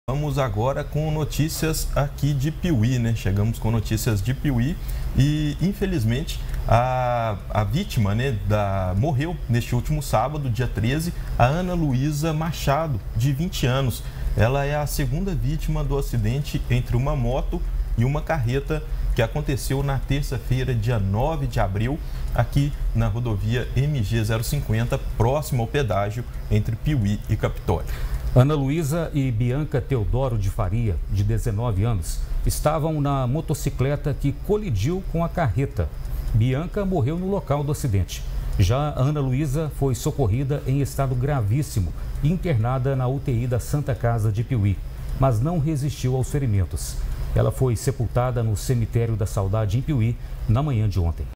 Vamos agora com notícias aqui de Piuí, né? Chegamos com notícias de Piuí e, infelizmente, a vítima, né, morreu neste último sábado, dia 13, a Ana Luísa Machado, de 20 anos. Ela é a segunda vítima do acidente entre uma moto e uma carreta que aconteceu na terça-feira, dia 9 de abril, aqui na rodovia MG 050, próximo ao pedágio entre Piuí e Capitólio. Ana Luísa e Bianca Teodoro de Faria, de 19 anos, estavam na motocicleta que colidiu com a carreta. Bianca morreu no local do acidente. Já Ana Luísa foi socorrida em estado gravíssimo e internada na UTI da Santa Casa de Piuí, mas não resistiu aos ferimentos. Ela foi sepultada no cemitério da Saudade em Piuí na manhã de ontem.